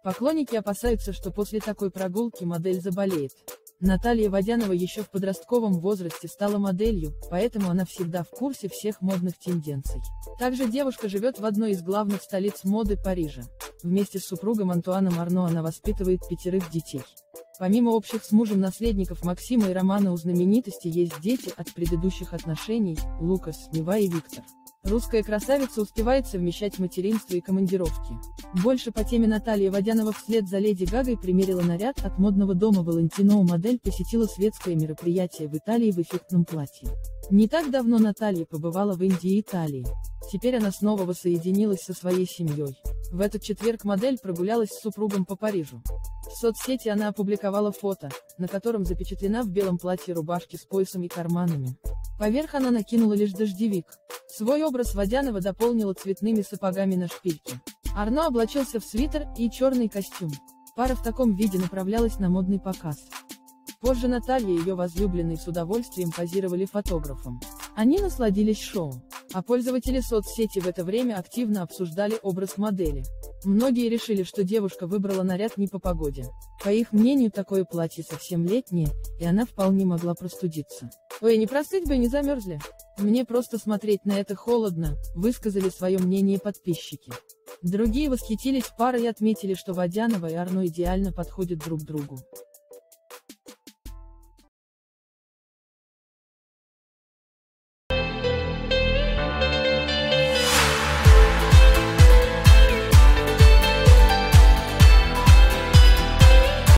Поклонники опасаются, что после такой прогулки модель заболеет. Наталья Водянова еще в подростковом возрасте стала моделью, поэтому она всегда в курсе всех модных тенденций. Также девушка живет в одной из главных столиц моды Парижа. Вместе с супругом Антуаном Арно она воспитывает 5 детей. Помимо общих с мужем наследников Максима и Романа, у знаменитости есть дети от предыдущих отношений – Лукас, Нева и Виктор. Русская красавица успевает совмещать материнство и командировки. Больше по теме. Наталья Водянова вслед за Леди Гагой примерила наряд от модного дома Valentino. Модель посетила светское мероприятие в Италии в эффектном платье. Не так давно Наталья побывала в Индии и Италии. Теперь она снова воссоединилась со своей семьей. В этот четверг модель прогулялась с супругом по Парижу. В соцсети она опубликовала фото, на котором запечатлена в белом платье, рубашке с поясом и карманами. Поверх она накинула лишь дождевик. Свой образ Водянова дополнила цветными сапогами на шпильке. Арно облачился в свитер и черный костюм. Пара в таком виде направлялась на модный показ. Позже Наталья и ее возлюбленный с удовольствием позировали фотографам. Они насладились шоу. А пользователи соцсети в это время активно обсуждали образ модели. Многие решили, что девушка выбрала наряд не по погоде. По их мнению, такое платье совсем летнее, и она вполне могла простудиться. «Ой, не простыть бы, не замерзли? Мне просто смотреть на это холодно», — высказали свое мнение подписчики. Другие восхитились парой и отметили, что Водянова и Арно идеально подходят друг другу.